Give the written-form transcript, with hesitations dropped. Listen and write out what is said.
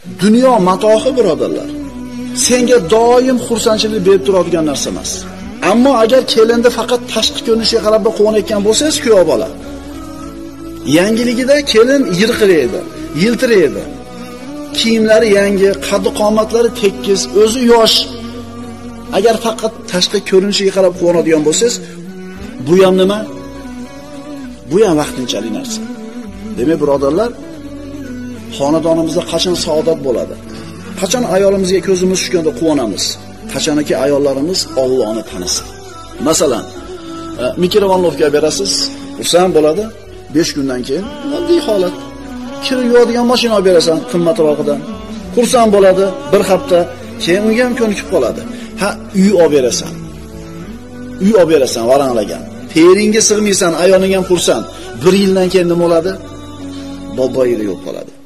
Dunyo matohi birodarlar. Senga doim xursandchilik berib turadigan narsa emas. Ammo agar kelinda faqat tashqi ko'rinishiga qarab quvonayotgan bo'lsangiz, kuyov bola. Yangiligida kelin yirqiraydi, yiltiraydi. Kiyimlari yangi, qaddi qomatlari tekis, o'zi yosh. Agar faqat tashqi ko'rinishiga qarab quvonadigan bo'lsangiz, bu ham nima? Bu ham vaqtinchalik narsa. Demak, birodarlar, xonadonimizda qachon saodat bo'ladi? Qachon ayolimizga ko'zimiz tushganda quvonamiz? Qachonki ayollarimiz Allohni tanisin. Masalan, mikrovalnovka berasiz, xursand bo'ladi. 5 kundan keyin oddiy holat. Kir yuvadigan mashina olib berasan qimmatroqidan. Xursand bo'ladi, bir hafta, keyin unga ham ko'nikib qoladi. Uy olib berasan. Uy olib berasan varanglagan. Teringga sig'maysan, ayoling ham xursand. 1 yildan keyin nima bo'ladi? Boboyida yo'q qoladi.